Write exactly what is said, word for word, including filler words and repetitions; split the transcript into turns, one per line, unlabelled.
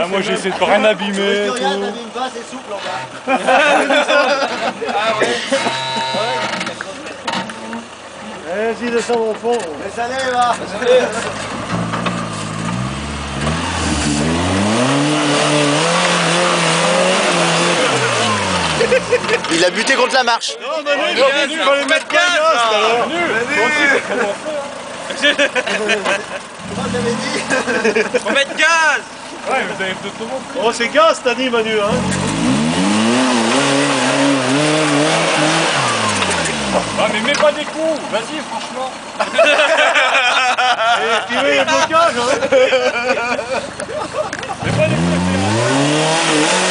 Là, moi, j'ai essayé de pas rien abîmer.
Si
tout.
regarde, t'avais une base et souple en bas.
Ah ouais.
Vas-y, descends au fond. Mais ça allait, va.
Il a buté contre la marche.
Non, Manu, il fallait mettre gaz, là.
Moi, j'avais dit.
Faut mettre gaz.
Ouais, vous avez peut-être tout montré.
Oh, c'est gaz, t'as dit, Manu, hein.
Ah, mais mets pas des coups. Vas-y, franchement.
Et tu veux les blocages, hein.
Mets pas des coups.